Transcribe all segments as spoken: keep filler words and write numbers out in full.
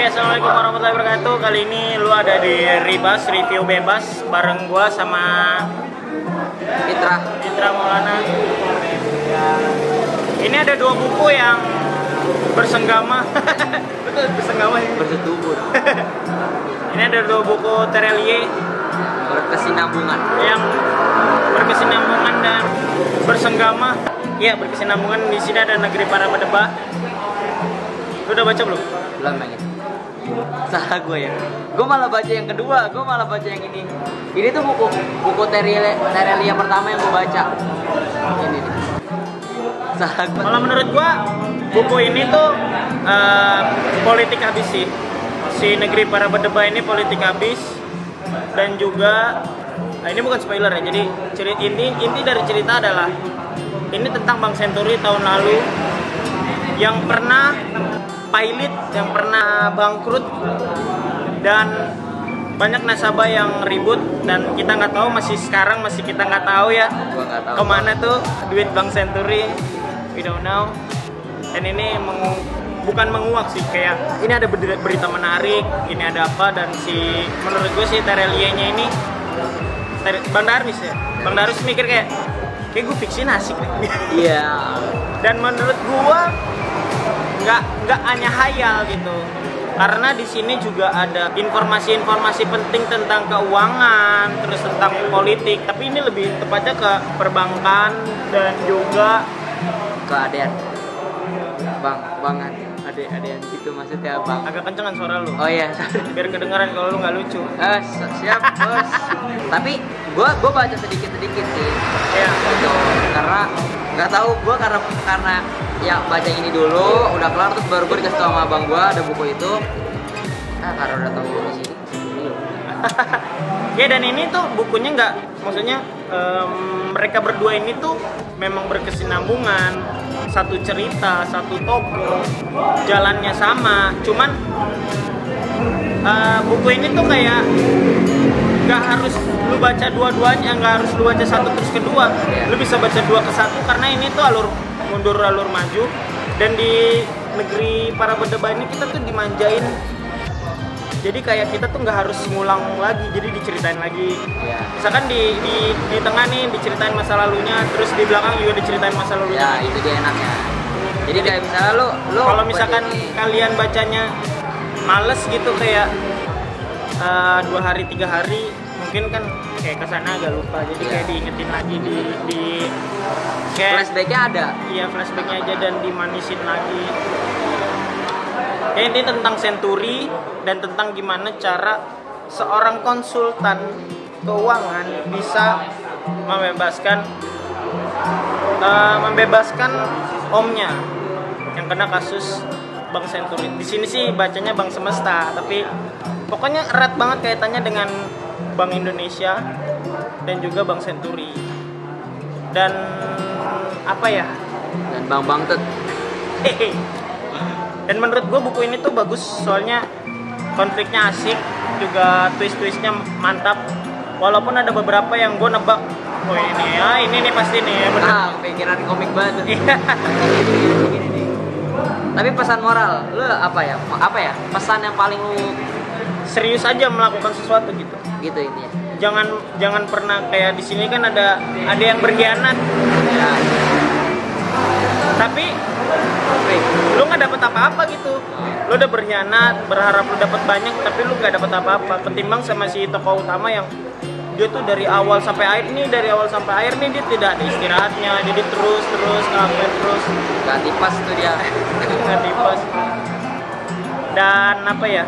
Oke, assalamualaikum warahmatullahi wabarakatuh. Kali ini lu ada di Ribas Review Bebas bareng gua sama Fitra Fitra Maulana. Ini ada dua buku yang bersenggama. Betul, bersenggama ya? bersetubuh Ini ada dua buku Terelie berkesinambungan yang berkesinambungan dan bersenggama. Iya, berkesinambungan. Di sini ada Negeri Para Berdebah. Lu udah baca belum? belum yang itu. Salah gue ya, gue malah baca yang kedua, gue malah baca yang ini. Ini tuh buku buku Terelie Terelie yang pertama yang gue baca. Ini nih. Salah gue. Malah menurut gua buku ini tuh uh, politik habis sih. Si Negeri Para Berdebah ini politik habis, dan juga nah ini bukan spoiler ya. Jadi cerita inti inti dari cerita adalah ini tentang Bank Senturi tahun lalu yang pernah pilot, yang pernah bangkrut, dan banyak nasabah yang ribut, dan kita nggak tahu, masih sekarang masih kita nggak tahu ya Gua nggak tahu kemana tuh duit Bank Senturi, we don't know. Dan ini mengu bukan menguak sih, kayak ini ada berita menarik, ini ada apa, dan si menurut gue si Terelie-nya ini Ter Bang Darwis ya, Bang Darwis mikir kayak kayak gue fiksin asik nih. Iya. Dan menurut gue nggak nggak hanya hayal gitu, karena di sini juga ada informasi-informasi penting tentang keuangan, terus tentang politik, tapi ini lebih tepatnya ke perbankan dan juga Ke adean. Bang, bang ade adean gitu maksudnya bang. agak kencengan suara lu. Oh iya. Biar kedengeran kalau lu nggak lucu. Eh, siap bos. Tapi gue gue baca sedikit sedikit sih. Ya. Gitu. Karena nggak tahu gue karena karena ya baca ini dulu udah kelar terus baru gue dikasih tau sama abang gue ada buku itu. Ah karena udah tahu di sini. Ya, dan ini tuh bukunya nggak, maksudnya em, mereka berdua ini tuh memang berkesinambungan, satu cerita, satu toko, jalannya sama, cuman uh, buku ini tuh kayak nggak harus lu baca dua-duanya, nggak harus lu baca satu terus kedua, lu bisa baca dua ke satu, karena ini tuh alur mundur alur maju. Dan di Negeri Para Berdebah ini kita tuh dimanjain, jadi kayak kita tuh nggak harus ngulang lagi, jadi diceritain lagi. Ya. Misalkan di, di di tengah nih diceritain masa lalunya, terus di belakang juga diceritain masa lalunya. Ya itu dia enaknya. Jadi kayak misalnya lu lu Kalau misalkan baca ini, kalian bacanya males gitu, kayak uh, dua hari tiga hari, mungkin kan kayak kesana agak lupa, jadi Iya. kayak diingetin lagi di di kayak flashbacknya ada. iya flashbacknya aja dan dimanisin lagi. Ya, ini tentang Senturi dan tentang gimana cara seorang konsultan keuangan bisa membebaskan uh, membebaskan omnya yang kena kasus Bank Senturi. Di sini sih bacanya Bank Semesta, tapi pokoknya erat banget kaitannya dengan Bank Indonesia dan juga Bank Senturi. Dan apa ya? Dan Bang Bang Tet. Dan menurut gue buku ini tuh bagus, soalnya konfliknya asik, juga twist-twistnya mantap. Walaupun ada beberapa yang gue nebak, oh ini ya, ini nih pasti nih ya, benar. Ah, pikiran komik banget. Iya. Tapi pesan moral, lu apa ya? Apa ya? Pesan yang paling lu Serius aja melakukan sesuatu gitu. gitu ini ya. Jangan jangan pernah kayak di sini kan ada ada yang berkhianat, Ya. tapi Oke. lu nggak dapet apa-apa gitu. Lu udah berkhianat, berharap lu dapet banyak, tapi lu nggak dapet apa-apa. Ketimbang sama si tokoh utama yang dia tuh dari awal sampai akhir nih, dari awal sampai akhir nih dia tidak ada istirahatnya, jadi terus terus ngapain terus Gak tipas tuh dia. nggak tipes. Dan apa ya,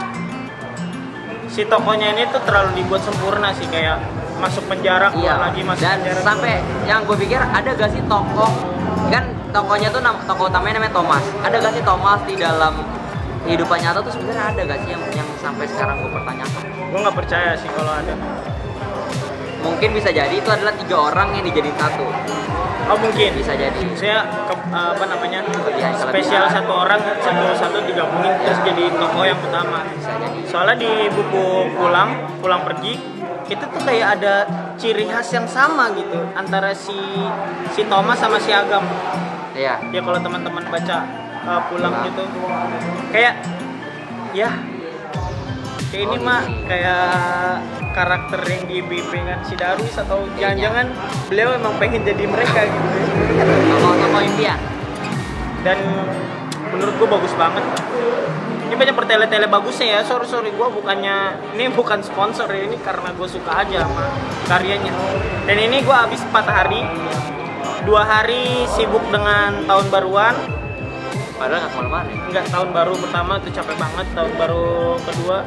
si tokohnya ini tuh terlalu dibuat sempurna sih, kayak masuk penjara keluar Iya. lagi masuk Dan penjara. sampai yang gue pikir ada gak sih tokoh kan tokohnya tuh nam- tokoh utamanya namanya Thomas. Ada gak sih Thomas di dalam kehidupan nyata tuh sebenarnya ada gak sih yang yang sampai sekarang gue pertanyakan? Gue nggak percaya sih kalau ada. Mungkin bisa jadi itu adalah tiga orang yang dijadiin satu. Oh mungkin. Bisa jadi. Saya ke- apa namanya Kelebihan- spesial kelebihan. satu orang satu satu digabungin terus jadi tokoh yang utama. Bisa jadi. Soalnya di buku pulang pulang pergi itu tuh kayak ada ciri khas yang sama gitu antara si si Thomas sama si Agam. Iya. Ya kalau teman-teman baca uh, pulang gitu, kayak ya kayak ini Oh, mah ini. kayak karakter yang di B P kan si Darwis atau jangan-jangan beliau emang pengen jadi mereka gitu. Tokoh-tokoh impian. Dan menurut gue bagus banget. Ini banyak pertele-tele bagusnya ya. Sorry sorry gue bukannya ini bukan sponsor ya, ini karena gue suka aja sama karyanya. Dan ini gue habis empat hari, dua hari sibuk dengan tahun baruan. Padahal nggak kemana-mana. Enggak, tahun baru pertama tuh capek banget, tahun baru kedua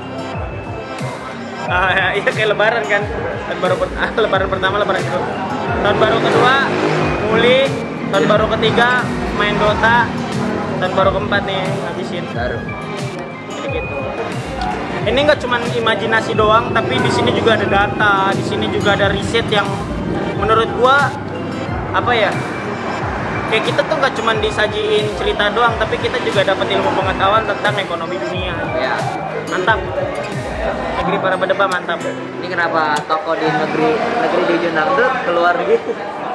ah iya kayak lebaran kan, tahun baru per- ah, lebaran pertama, lebaran kedua, tahun baru kedua muli, tahun baru ketiga main Dota, tahun baru keempat nih ngabisin. Baru. Jadi gitu. Ini nggak cuman imajinasi doang, tapi di sini juga ada data, di sini juga ada riset yang menurut gua apa ya? Kayak kita tuh nggak cuman disajiin cerita doang, tapi kita juga dapat ilmu pengetahuan tentang ekonomi dunia. Ya. Mantap. Negeri para bedebah mantap. Ini kenapa toko di negeri negeri di ujung dangdut keluar gitu?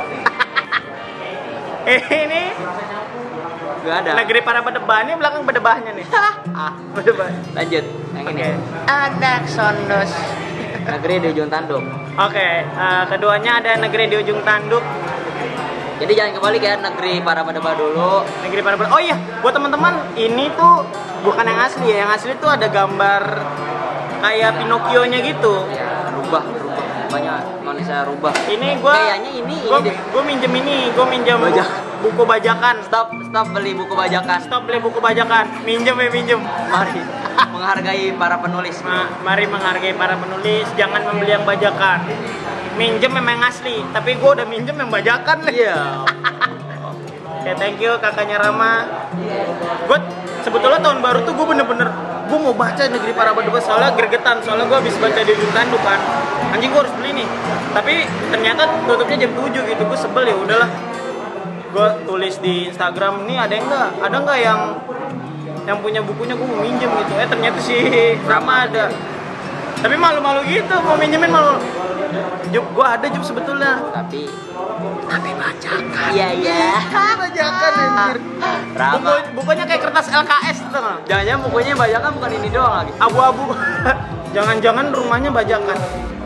Eh ini Gak ada. negeri para bedebah, ini belakang bedebahnya nih. Ah, bedebah. Lanjut. Yang ini. Oke. Anak sondos. Negeri di ujung tanduk. Oke, eh, keduanya ada negeri di ujung tanduk. Jadi jangan kembali ke negeri para bedebah dulu. Negeri para bedebah. Oh iya, buat teman-teman, ini tuh bukan yang asli ya. Yang asli tuh ada gambar kayak Pinocchio-nya gitu. Ya, rubah, rubah. Banyak manusia rubah. Ini gua Kayaknya ini gua, ini deh. gua minjem ini, gua minjem bu- Bajak. buku bajakan. Stop, stop beli buku bajakan. Stop beli buku bajakan. Minjem ya minjem. Mari menghargai para penulis. Ma- mari menghargai para penulis, jangan membeli yang bajakan. Minjem memang asli, tapi gue udah minjem yang bajakan nih. Iya. Oke, thank you kakaknya Rama. Gue sebetulnya tahun baru tuh gue bener-bener gue mau baca Negeri Para Bedebah, soalnya gregetan, soalnya gue habis baca di ujung tanduk kan. Anjing gue harus beli nih. Tapi ternyata tutupnya jam tujuh gitu, gue sebel ya udahlah. Gue tulis di Instagram, nih ada yang enggak? Ada enggak yang yang punya bukunya, gue mau minjem gitu. Eh ternyata si Rama ada. Tapi malu-malu gitu mau minjemin malu. Jup, gua ada Jup sebetulnya. Tapi Tapi bajakan. iya iya. Bajakan anjir. Buku, Rama. bukunya kayak kertas L K S tuh. nggak? Jangan-jangan bukunya bajakan bukan ini doang lagi. Abu-abu. Jangan-jangan rumahnya bajakan.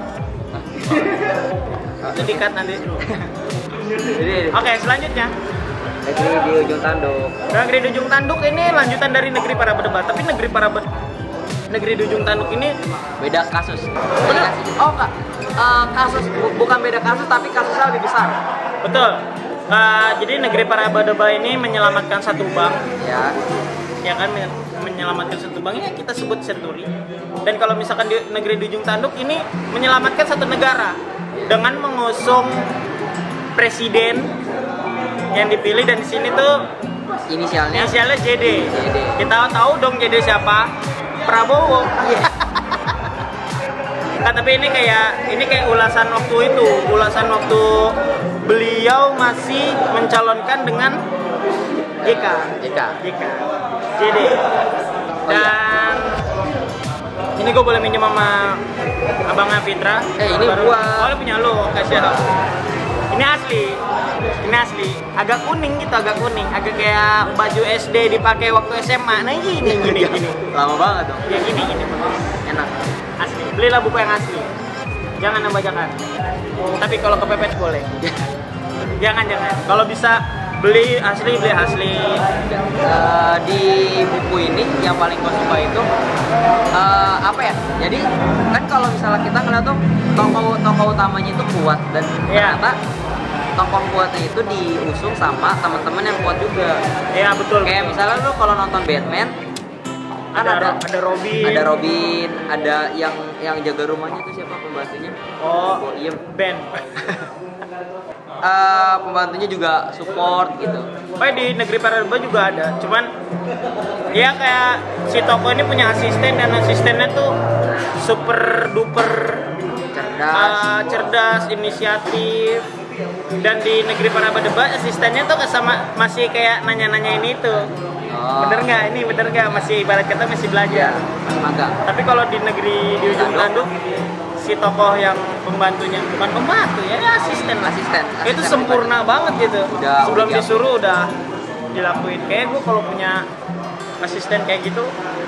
Jadi cut nanti. Jadi Oke, selanjutnya. negeri di ujung tanduk. Negeri di ujung tanduk ini lanjutan dari Negeri Para Bedebah. Tapi Negeri Para Bed Negeri di ujung tanduk ini Beda kasus. Beda kasus. Oh enggak. Eh, kasus bu- bukan beda kasus tapi kasusnya lebih besar. betul. Uh, jadi Negeri Para Bedebah ini menyelamatkan satu bank. Ya. Ya kan, men- menyelamatkan satu bank ya kita sebut Senturi. Dan kalau misalkan di negeri di ujung tanduk ini menyelamatkan satu negara dengan mengusung presiden yang dipilih, dan di sini tuh Inisialnya. inisialnya J D. J D. Kita tahu dong J D siapa? Prabowo. Iya. Nah, tapi ini kayak ini kayak ulasan waktu itu, ulasan waktu beliau masih mencalonkan dengan J K. J K. J K. J D. Dan ini gue boleh minjem sama abangnya Fitra. Eh, ini Baru- gua. Oh, lu punya lu, kasih ya. Ini asli. Ini asli. Agak kuning gitu, agak kuning. Agak kayak baju S D dipakai waktu S M A. Nah, gini gini gini. Lama banget dong. Ya gini gini. Enak. Asli. Belilah buku yang asli. Jangan yang bajakan. Tapi kalau kepepet boleh. Jangan jangan. Kalau bisa beli asli, beli asli. Eh, di buku ini yang paling gue suka itu eh, apa ya? Jadi kan kalau misalnya kita ngeliat tuh tokoh tokoh utamanya itu kuat dan Iya. ternyata tokoh kuatnya itu diusung sama teman-teman yang kuat juga. Ya betul. Kayak misalnya lu kalau nonton Batman kan ada ada ada Robin. ada Robin, ada yang yang jaga rumahnya itu siapa pembantunya? Oh, Oh iya. Ben. Eh, pembantunya juga support gitu. Oh, di Negeri Para Bedebah juga ada. Cuman dia kayak si tokoh ini punya asisten, dan asistennya tuh super duper Cerdas. uh, cerdas, inisiatif. Dan di Negeri Para Bedebah asistennya tuh sama masih kayak nanya-nanya ini tuh. Oh. Bener nggak ini, bener nggak, masih ibarat kata masih belajar. Masih magang. Tapi kalau di negeri di ujung tanduk, si tokoh yang pembantunya bukan pembantu ya, ya asisten lah. Asisten. Itu asisten sempurna banget gitu. Udah, Sebelum udah disuruh udah dilakuin. Kayak gue kalau punya asisten kayak gitu, wah,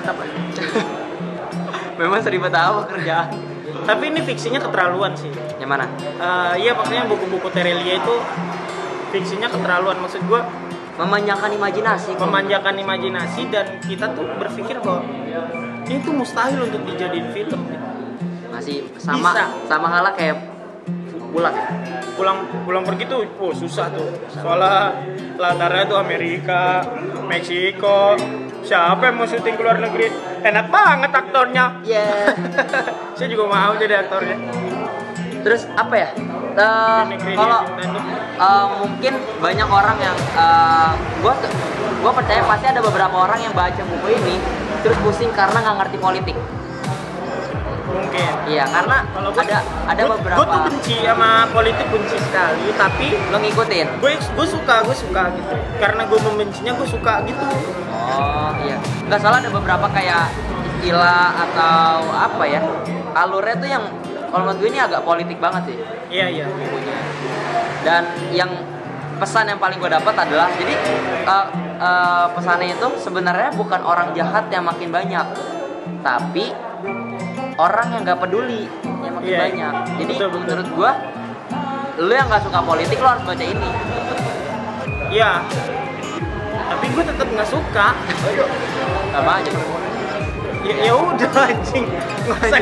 mantap aja. Memang seribet apa kerjaan. Tapi ini fiksinya keterlaluan sih. Yang mana? Uh, iya makanya buku-buku Terelia itu fiksinya keterlaluan, maksud gue memanjakan imajinasi. Memanjakan imajinasi dan kita tuh berpikir bahwa ini tuh mustahil untuk dijadiin film. Masih sama Bisa. sama halnya kayak pulang ya. Pulang pulang pergi tuh, oh susah tuh. Soalnya latarnya tuh Amerika, Meksiko. Siapa yang mau syuting ke luar negeri? Enak banget aktornya. Yeah. Saya juga mau jadi aktornya. Terus apa ya? Uh, Negeri kalau uh, mungkin banyak orang yang uh, gua gua percaya pasti ada beberapa orang yang baca buku ini terus pusing karena nggak ngerti politik. Mungkin. Iya, karena kalau gua, ada ada gua, beberapa. Gue tuh benci sama politik, benci sekali, tapi lo ngikutin. Gue gue suka, gue suka gitu. Karena gue membencinya, gue suka gitu. Oh iya, nggak salah ada beberapa kayak istilah atau apa ya, alurnya tuh yang kalau menurut gue ini agak politik banget sih. Iya iya. Bukunya. Dan yang pesan yang paling gue dapat adalah jadi uh, uh, pesannya itu sebenarnya bukan orang jahat yang makin banyak, tapi orang yang nggak peduli yang makin yeah. banyak. Jadi betul, betul. menurut gue, lu yang nggak suka politik lo harus baca ini. Iya. Tapi gue tetap nggak suka. Sama aja. Ya ya udah anjing. Masa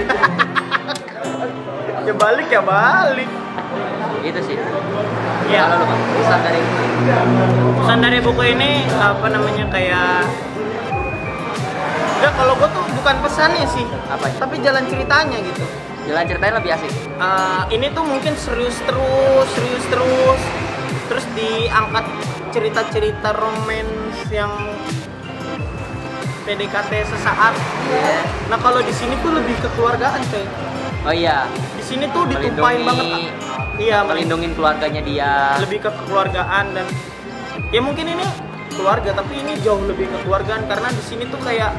ya balik ya balik. Gitu sih. Ya. Kalau lu Bang, pesan dari pesan dari buku ini apa namanya kayak enggak, kalau gue tuh bukan pesannya sih. Apa? Tapi jalan ceritanya gitu. Jalan ceritanya lebih asik. Uh, ini tuh mungkin serius terus, serius terus. Terus diangkat cerita-cerita romance yang P D K T sesaat. Yeah. Nah kalau di sini tuh lebih kekeluargaan coy. Oh iya. Di sini tuh ditumpahin banget. Iya, melindungin keluarganya dia. Lebih ke kekeluargaan dan ya mungkin ini keluarga tapi ini jauh lebih kekeluargaan karena di sini tuh kayak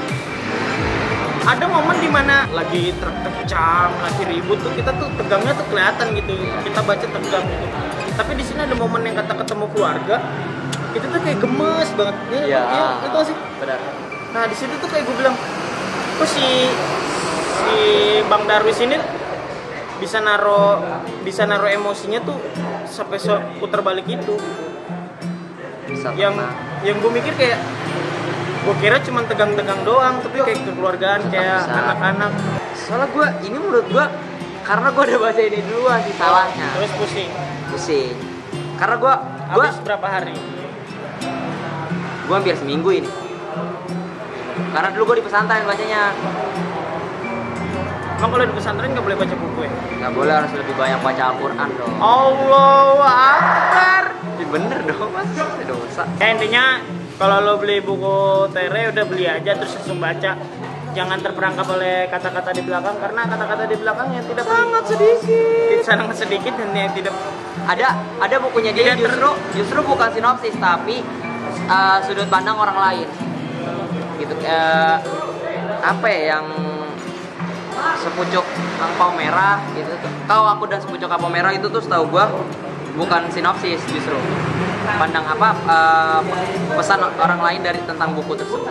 ada momen dimana lagi terkecam, lagi ribut tuh kita tuh tegangnya tuh kelihatan gitu. Kita baca tegang gitu. Tapi di sini ada momen yang kata ketemu keluarga, itu tuh kayak gemes banget. Iya. Ya, itu sih. Benar. Nah di situ tuh kayak gue bilang, kok si si Bang Darwis ini bisa naro bisa naro emosinya tuh sampai so, putar balik itu. Bisa yang pernah. yang gue mikir kayak gue kira cuma tegang-tegang doang, tapi kayak kekeluargaan kayak bisa. anak-anak. Soalnya gue ini menurut gue karena gue udah baca ini duluan sih salahnya. Terus pusing. Pusing. Karena gue gue Habis berapa hari? gue hampir seminggu ini. Karena dulu gue di pesantren bacanya. Emang kalau di pesantren nggak boleh baca buku ya? Nggak boleh, harus lebih banyak baca Al-Quran dong. Allahu Akbar. Ya bener dong mas, dosa. Ya intinya kalau lo beli buku Tere udah beli aja terus langsung baca. Jangan terperangkap oleh kata-kata di belakang karena kata-kata di belakang yang tidak Sangat sedikit. sangat sedikit dan yang tidak Ada ada bukunya dia Tidak justru justru bukan sinopsis tapi uh, sudut pandang orang lain. Gitu uh, apa ya yang sepucuk angpau merah gitu tuh. Kau aku dan sepucuk angpau merah itu tuh setahu gua bukan sinopsis justru. Pandang apa uh, pesan orang lain dari tentang buku tersebut.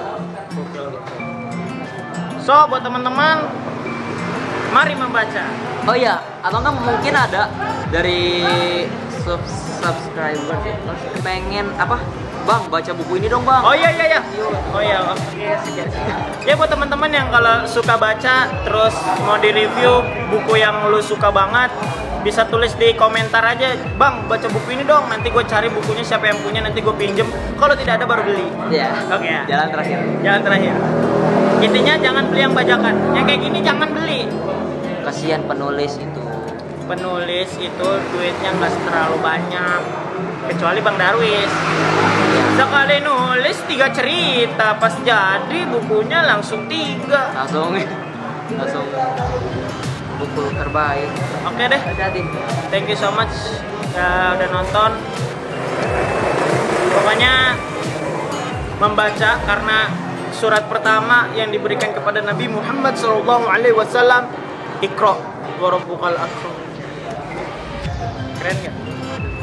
So buat teman-teman, mari membaca. Oh iya, atau enggak mungkin ada dari sub subscriber pengen apa? Bang, baca buku ini dong, Bang. Oh iya iya iya. Oh iya. Oke, siap. Ya buat teman-teman yang kalau suka baca terus mau di-review buku yang lu suka banget, bisa tulis di komentar aja, Bang, baca buku ini dong. Nanti gue cari bukunya siapa yang punya, nanti gue pinjem. Kalau tidak ada baru beli. Iya. Oke ya. Jalan terakhir. Jalan terakhir. Intinya jangan beli yang bajakan. Yang kayak gini jangan beli. Kasihan penulis itu. Penulis itu duitnya nggak terlalu banyak. Kecuali Bang Darwis. Sekali nulis tiga cerita, pas jadi bukunya langsung tiga. Langsung langsung buku terbaik. Oke deh. Hati-hati. Thank you so much ya, udah nonton. Pokoknya membaca karena surat pertama yang diberikan kepada Nabi Muhammad shallallahu alaihi wasallam, Iqra wa rabbukal akram. Keren gak?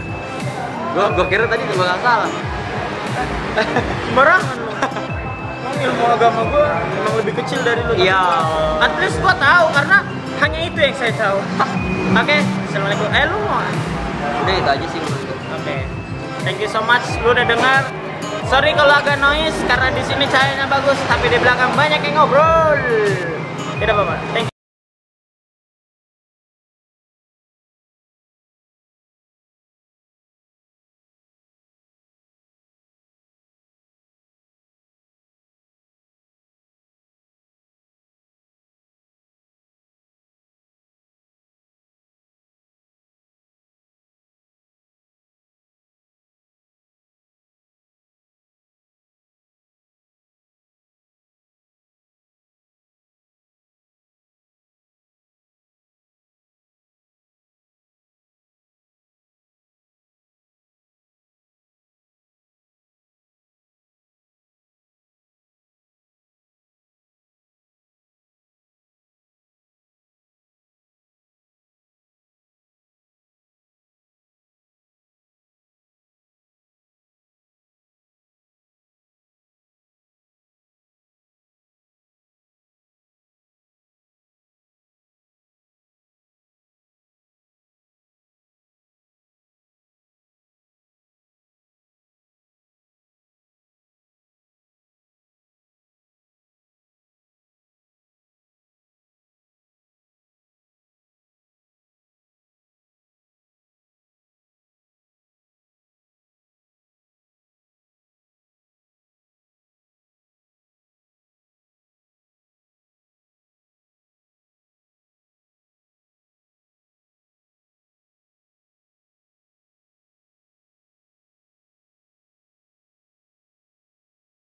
Gua gua kira tadi juga nggak salah. Sembarangan lu. emang ilmu agama gue emang lebih kecil dari lu. Iya. At least gue tahu karena hanya itu yang saya tahu. Oke, assalamualaikum. Eh lu mau? Udah itu aja sih menurut gue. Oke, thank you so much. Lu udah dengar. Sorry kalau agak noise karena di sini cahayanya bagus, tapi di belakang banyak yang ngobrol. Tidak apa-apa. Thank you.